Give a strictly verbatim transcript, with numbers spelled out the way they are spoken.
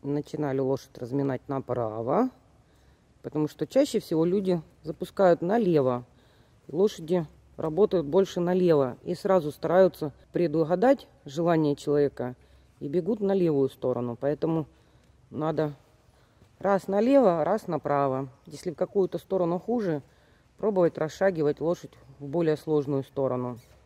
начинали лошадь разминать направо, потому что чаще всего люди запускают налево. Лошади работают больше налево и сразу стараются предугадать желание человека и бегут на левую сторону. Поэтому надо раз налево, раз направо. Если в какую-то сторону хуже, пробовать расшагивать лошадь в более сложную сторону.